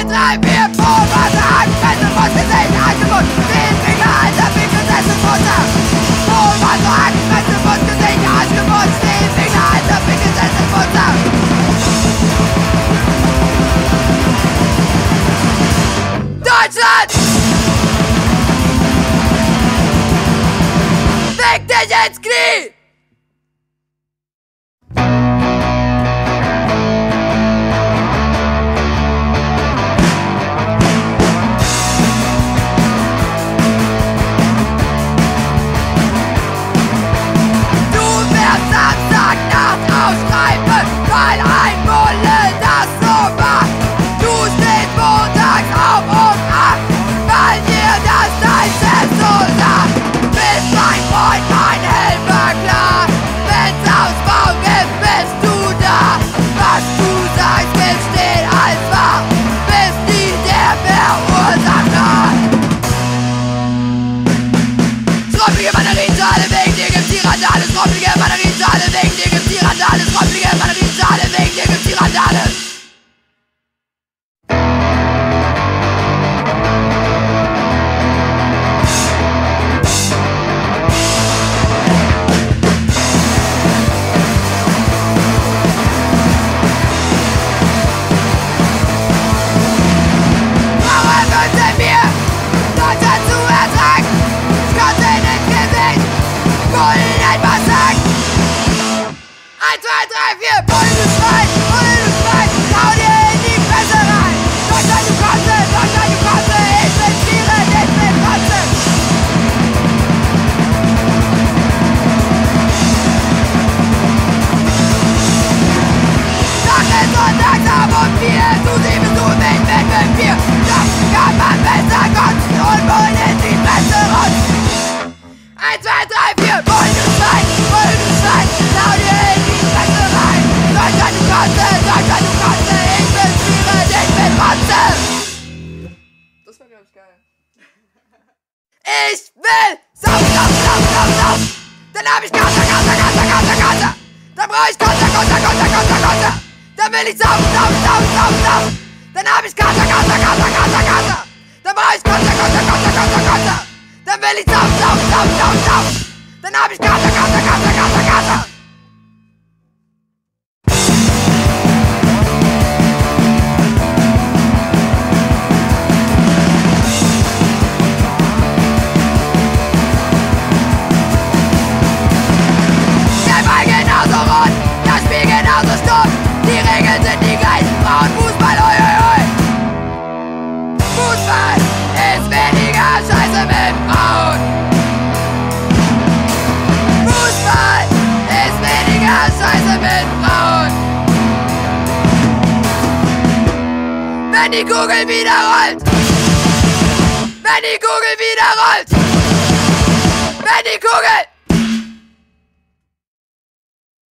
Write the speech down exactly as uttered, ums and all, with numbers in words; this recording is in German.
zwei, drei, vier, Pro, Wasser, Hakenfresse, Mundgesicht, Angebot, zehn Finger, alter Finger, Sessel, Futter. Pro, Wasser, Hakenfresse, Mundgesicht, Angebot, zehn Finger, alter Finger, Sessel, Futter. Deutschland! Fick dich ins Knie! Ausschreiben, weil ein Bulle das so macht. Du stehst montags auf um acht, weil dir das dein Chef so sagt. Bist mein Freund, mein Helfer, klar. Wenn's aufs Maul gibt, bist du da. Was du sagst, wird stehen als wahr. Bist nie der Verursacher. Schrumpfige Batterienschale, wegen dir gibt's die Randale. Schrumpfige Batterienschale, wegen dir gibt's die Randale. Schrumpfige Batterienschale, wegen dir gibt's die Randale. Warum müssen wir Deutschland zu ertragen? Kotzen ins Gesicht, Bullen etwas sagen. eins, zwei, drei, vier, Bullen, du Schwein, Bullen, du Schwein, hau dir in die Fresse rein. Deutschland, du Kotze, Deutschland, du Kotze, ich bin Tiere, ich bin Kotze. Tag ist sonntags ab um vier, du siehst du mich mit fünf, vier. Das kann man besser kotzen und Bullen in die Fresse rotzen. eins, zwei, drei, vier, Bullen, du Schwein, Bullen, du Schwein, hau dir in die Fresse rein. Deutschland, du Kotze, Deutschland, du Kotze, ich bin Tiere, ich bin Rotze. Das war, glaub ich, geil. Ich will saufen, saufen, saufen, saufen, saufen. Dann hab ich Kater, Kater, Kater, Kater, Kater. Dann brauch ich Kater, Kater, Kater, Kater, Kater. Dann will ich saufen, saufen, saufen, saufen, saufen. Dann hab ich Kater, Kater, Kater, Kater, Kater. Dann brauch ich Kater, Kater, Kater, Kater, Kater. Dann will ich saufen, saufen, saufen, saufen, saufen. Dann hab ich Kater, Kater, Kater, Kater, Kater. Der Ball genauso rot, das Spiel genauso stumpf. Die Regeln sind die gleichen, Frauenfußball, oi, oi, oi. Fußball ist weniger Scheiße mit Frauen. Fußball ist weniger Scheiße mit Frauen. Wenn die Kugel wieder rollt. Wenn die Kugel wieder rollt. Wenn die Kugel